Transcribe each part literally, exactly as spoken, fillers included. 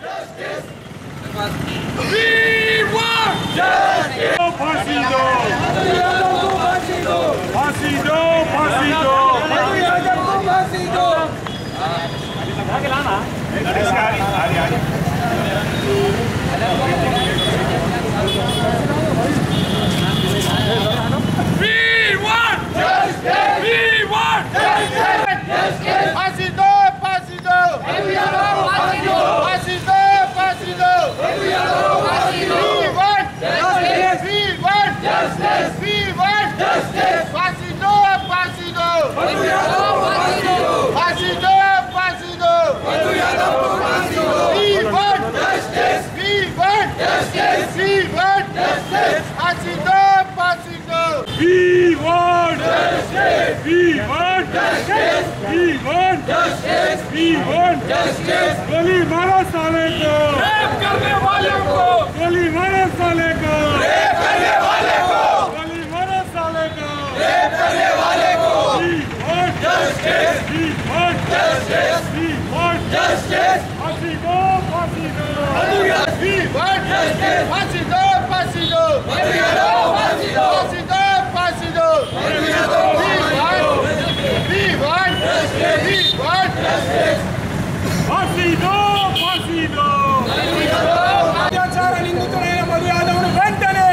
फांसी दो, फांसी दो, फांसी दो, फांसी दो। We want justice. We want justice. फांसी दो, फांसी दो, फांसी दो, फांसी दो, फांसी दो, फांसी दो। We want justice. We want justice. We want justice. फांसी दो, फांसी दो, फांसी दो, फांसी दो, फांसी दो, फांसी दो। We want justice. We want justice. We want justice. फांसी दो, फांसी दो। We want justice. We want justice. We want justice. We want justice. गोली मारो साले को, रेप करने वाले को, गोली मारो साले को, रेप करने वाले को, गोली मारो साले को, रेप करने वाले को। We want justice. We want justice. We want justice. फांसी दो, फांसी दो, we want justice. फांसी दो, फांसी दो, फांसी दो, फांसी दो, फांसी दो, फांसी दो। We want justice. We want justice. फांसी दो, फांसी दो, अत्याचार निंदिతుడైన మధు యాదవ్ను వెంటనే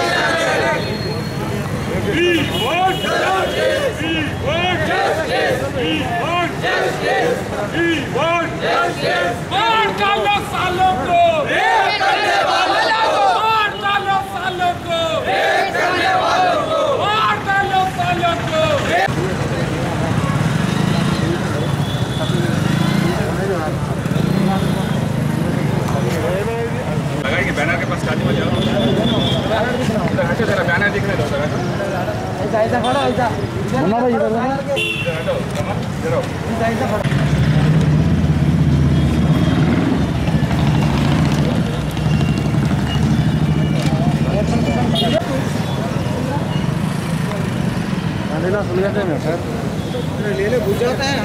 We want justice. We want justice. We want justice. We want justice. मार डालो सालों को, रेप करने वालों को, मार डालो सालों को, रेप करने वालों को, मार डालो सालों को। लगाएंगे बैनर के पास खाली बजाओ, हटो जरा, बैनर दिख रहे हो ऐसा ऐसा खड़ा, ऐसा मुन्ना भाई इधर हटो, इधर आओ, ऐसा ऐसा खड़ा। लेना सुन जाते हैं सर, ले ले बुझ जाता है।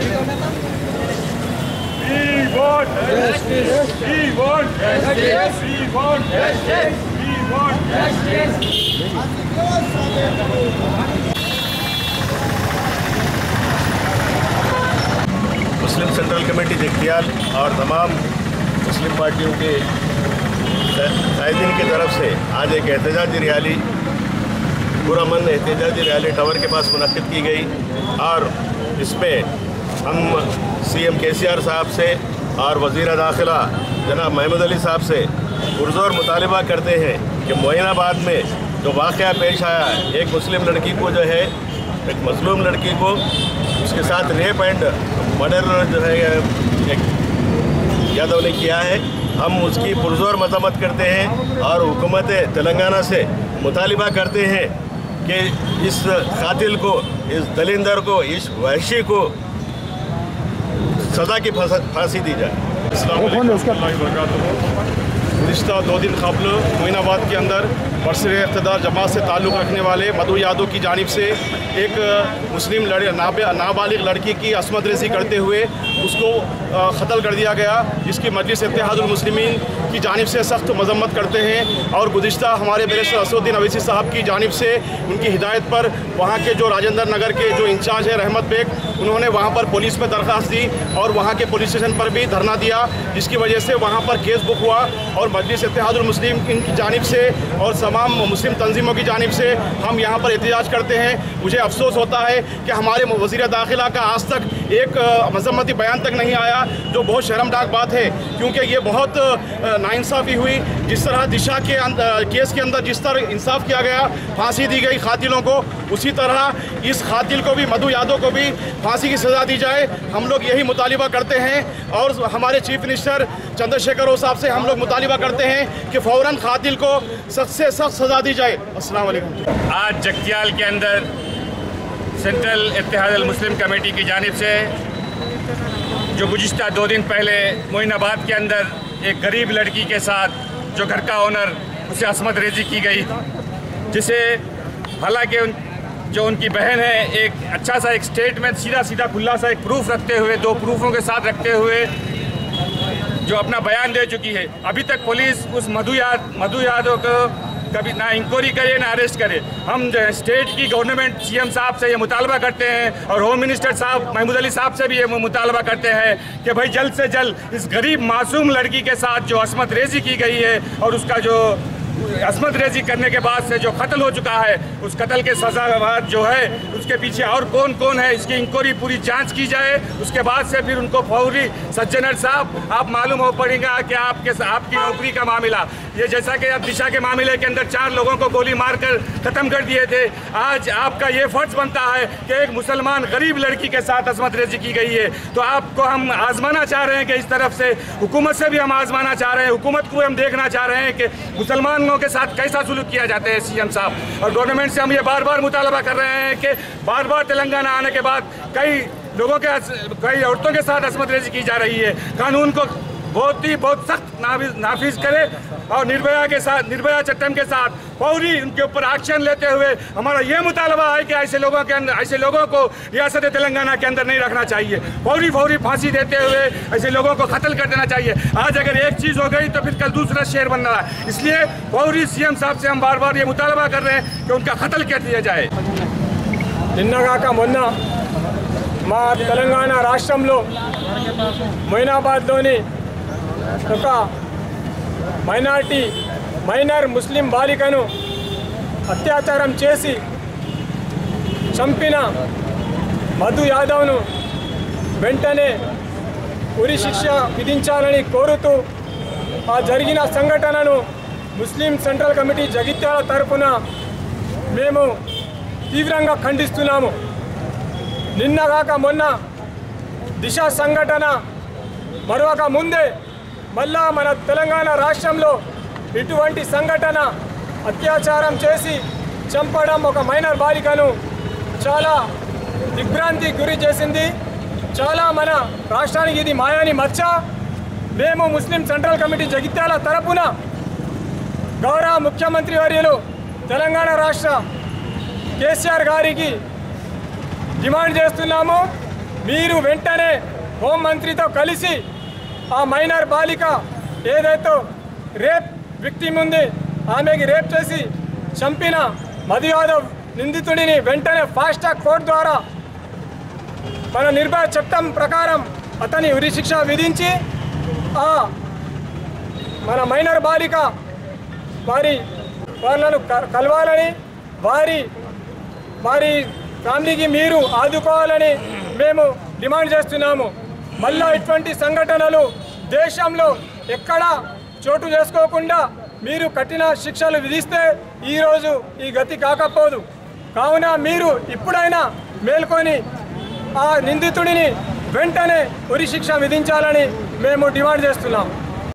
We want justice. We want justice. We want justice. We want justice. Muslim central committee Jagtial और तमाम मुस्लिम पार्टियों के कायदीन की तरफ से आज एक एहतजाजी रैली, पुरअमन एहतजाजी रैली टावर के पास मुनक्किद की गई और इसमें हम सीएम केसीआर साहब से और वज़ीर दाखिला जनाब महमूद अली साहब से पुरज़ोर मुतालिबा करते हैं कि मोइनाबाद में जो वाक़या पेश आया है, एक मुस्लिम लड़की को जो है, एक मज़लूम लड़की को उसके साथ रेप एंड मर्डर जो है एक यादव ने किया है, हम उसकी पुरज़ोर मज़म्मत करते हैं और हुकूमत तेलंगाना से मुतालिबा करते हैं कि इस कातिल को, इस दलिंदर को, इस वहशी को सज़ा की फांसी दी जाए। गुज़िश्ता दो दिन कबल मोइनाबाद के अंदर बरसर इक़्तिदार जमात से ताल्लुक़ रखने वाले मधु यादव की जानिब से एक मुस्लिम लड़ नाबालिग लड़की की असमत रेज़ी करते हुए उसको क़त्ल कर दिया गया, जिसकी मजलिस इत्तेहादुल मुस्लिमीन की जानिब से सख्त मज़म्मत करते हैं। और गुज़िश्ता हमारे बैरिस्टर असदुद्दीन अवैसी साहब की जानिब से उनकी हिदायत पर वहाँ के जो राजेंद्र नगर के जो इंचार्ज है रहमत बेग, उन्होंने वहाँ पर पुलिस में दरख्वास्त दी और वहाँ के पुलिस स्टेशन पर भी धरना दिया, जिसकी वजह से वहाँ पर केस बुक हुआ और मजलिस इत्तेहादुल मुस्लिमीन की जानिब से और तमाम मुस्लिम तंजीमों की जानिब से हम यहाँ पर एहतजाज करते हैं। मुझे अफसोस होता है कि हमारे वज़ीर दाखिला का आज तक एक मज़म्मती बयान तक नहीं आया, जो बहुत शर्मनाक बात है, क्योंकि ये बहुत नाइंसाफ़ी हुई। जिस तरह दिशा के केस के अंदर जिस तरह इंसाफ किया गया, फांसी दी गई कातिलों को, उसी तरह इस कातिल को भी, मधु यादव को भी फांसी की सज़ा दी जाए। हम लोग यही मुतालिबा करते हैं और हमारे चीफ मिनिस्टर चंद्रशेखर राव साहब से हम लोग मुतालिबा करते हैं कि फ़ौरन कातिल को सख्त से सख्त सज़ा दी जाए। अस्सलाम वालेकुम। आज जगतियाल के अंदर सेंट्रल इत्तेहादुल मुस्लिम कमेटी की जानिब से जो गुज़िश्ता दो दिन पहले मोइनाबाद के अंदर एक गरीब लड़की के साथ जो घर का ओनर उसे असमत रेज़ी की गई, जिसे हालांकि उन जो उनकी बहन है एक अच्छा सा एक स्टेटमेंट सीधा सीधा खुला सा एक प्रूफ रखते हुए, दो प्रूफों के साथ रखते हुए जो अपना बयान दे चुकी है। अभी तक पुलिस उस मधु याद मधु यादव को कभी ना इंक्वायरी करे ना अरेस्ट करे। हम स्टेट की गवर्नमेंट सीएम साहब से ये मुतालबा करते हैं और होम मिनिस्टर साहब महमूद अली साहब से भी ये मुतालबा करते हैं कि भाई जल्द से जल्द इस गरीब मासूम लड़की के साथ जो असमत रेजी की गई है और उसका जो असमत रेजी करने के बाद से जो कत्ल हो चुका है, उस कत्ल के सजा जो है उसके पीछे और कौन कौन है इसकी इंक्वायरी पूरी जांच की जाए। उसके बाद से फिर उनको फौरी सज्जनर साहब आप मालूम हो पड़ेगा कि आपके आपकी नौकरी का मामला ये जैसा कि अब दिशा के मामले के अंदर चार लोगों को गोली मारकर ख़त्म कर दिए थे, आज आपका ये फर्ज बनता है कि एक मुसलमान गरीब लड़की के साथ असमत रेजी की गई है तो आपको हम आजमाना चाह रहे हैं कि इस तरफ से हुकूमत से भी हम आजमाना चाह रहे हैं, हुकूमत को हम देखना चाह रहे हैं कि मुसलमानों के साथ कैसा सुलूक किया जाता है सीएम साहब। और गवर्नमेंट से हम ये बार बार मुतालबा कर रहे हैं कि बार बार तेलंगाना आने के बाद कई लोगों के कई औरतों के साथ असमत रेजी की जा रही है, कानून को बहुत ही बहुत सख्त नाफिज करे और निर्भया के साथ निर्भया चट्टम के साथ फौरी उनके ऊपर एक्शन लेते हुए हमारा ये मुतालबा है कि ऐसे लोगों के अंदर ऐसे लोगों को रियासत तेलंगाना के अंदर नहीं रखना चाहिए, फौरी फौरी फांसी देते हुए ऐसे लोगों को कत्ल कर देना चाहिए। आज अगर एक चीज़ हो गई तो फिर कल दूसरा शेर बन रहा है, इसलिए फौरी सीएम साहब से हम बार बार ये मुतालबा कर रहे हैं कि उनका कत्ल कर दिया जाए। నిన్నగాక మొన్న మా తెలంగాణ రాష్ట్రంలో మొయినాబాద్లోని ఒక మైనార్టీ మైనర్ ముస్లిం బాలికను అత్యాచారం చేసి చంపిన మధు యాదవ్ను వెంటనే ఉరి శిక్ష విధించాలని కోరుతూ ఆ జరిగిన సంఘటనను ముస్లిం సెంట్రల్ కమిటీ జగిత్యాల తరపున మేము తీవ్రంగా ఖండిస్తున్నాము। నిన్నగాక మొన్న దిశ సంఘటన మరొక ముందే మళ్ళా మన తెలంగాణ రాష్ట్రంలో ఇటువంటి సంఘటన అత్యాచారం చేసి చంపడం ఒక మైనర్ బాలికను చాలా దిగ్భ్రాంతి గురి చేసింది। చాలా మన రాష్ట్రానికి ఇది మాయాని మచ్చ। మేము ముస్లిం సెంట్రల్ కమిటీ జగిత్యాల తరపున గౌరవ ముఖ్యమంత్రి వర్యులు తెలంగాణ రాష్ట్ర కేసీఆర్ గారికి డిమాండ్ చేస్తున్నాము, మీరు వెంటనే హోంమంత్రితో కలిసి ఆ మైనర్ బాలిక ఏదైతే రేప్ విక్టిమ్ ఉంది ఆమెకి రేప్ చేసి చంపిన మధు యాదవ్ నిందితుడిని వెంటనే ఫాస్ట్ ట్రాక్ కోర్టు ద్వారా మన నిర్భయ చట్టం ప్రకారం అతని ఉరి శిక్ష విధించి ఆ మన మైనర్ బాలిక వారి వాళ్ళను కలవాలని వారి వారి ఫ్యామిలీకి మీరు ఆదుకోవాలని మేము డిమాండ్ చేస్తున్నాము। మళ్ళీ ఇటువంటి సంఘటనలు దేశంలో ఎక్కడా చోటు చేసుకోకుండా మీరు కఠిన శిక్షలు విధిస్తే ఈరోజు ఈ గతి కాకపోదు, కావున మీరు ఇప్పుడైనా మేల్కొని ఆ నిందితుడిని వెంటనే ఉరి శిక్ష విధించాలని మేము డిమాండ్ చేస్తున్నాం।